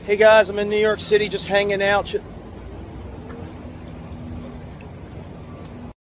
Hey guys, I'm in New York City just hanging out,